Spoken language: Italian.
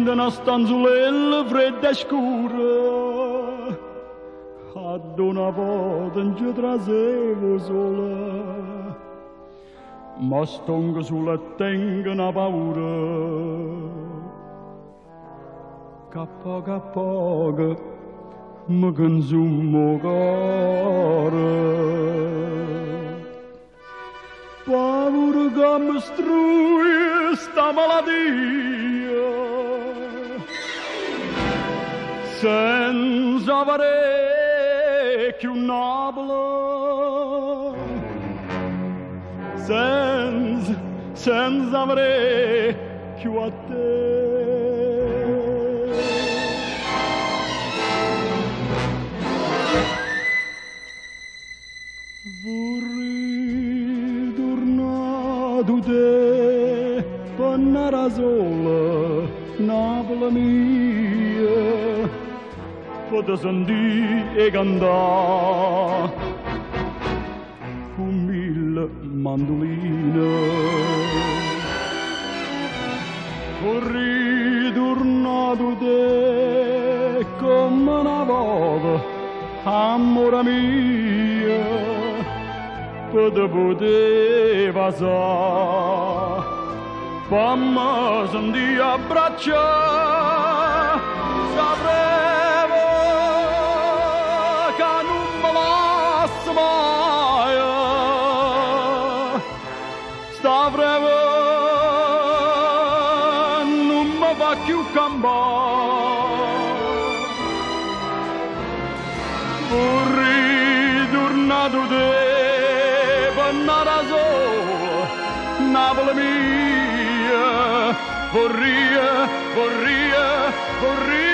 in una stanzulella fredda e scura, ad una volta in giù trasevo sola, ma stongo sulla tengo una paura, che a poco mi consumo cuore. Paura che mi strui sta malattia, senza avere più nobile, senza avere più a te. Vorrei tornato te, pannara sola, Napoli mia, poter sentire e cantare con 1000 mandoline. Vorrei tornato te come una volta, amore mio, te poteva sa, fammi sentire abbracciare, sapevo che non me lasci mai, sapevo non mi fa più campare. Vorrei tornato te, pannara sola, Napoli mia, vorrei, vorrei, vorrei.